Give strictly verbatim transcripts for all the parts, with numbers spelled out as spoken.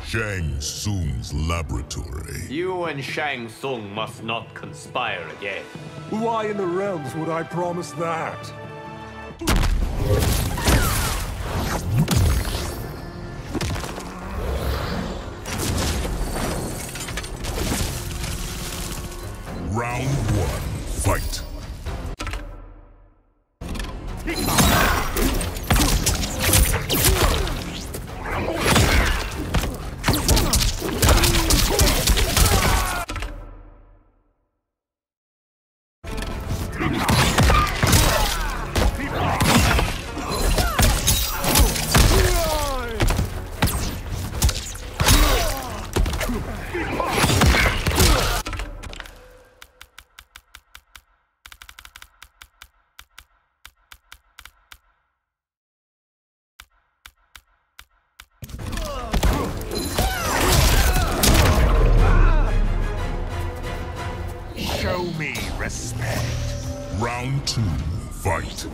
Shang Tsung's laboratory. You and Shang Tsung must not conspire again. Why in the realms would I promise that? Round one, fight. Show me respect. Round two, fight.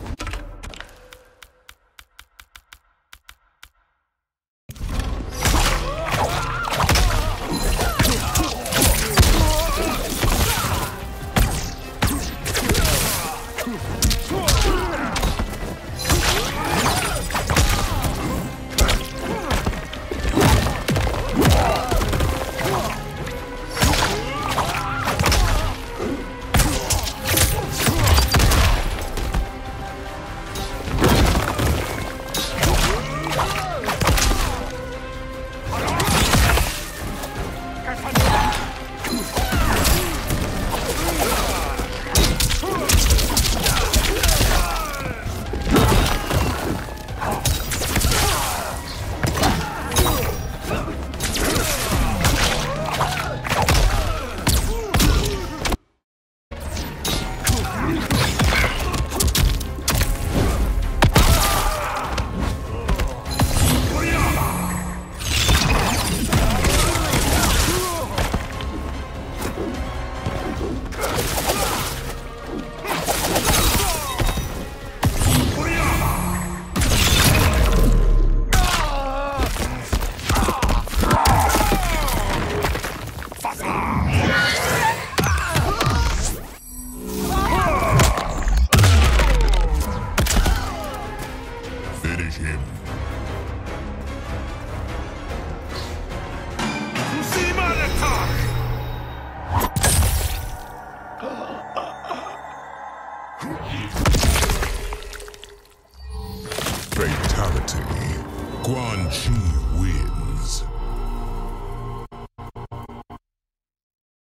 Finish him. Fatality. Quan-Chi wins.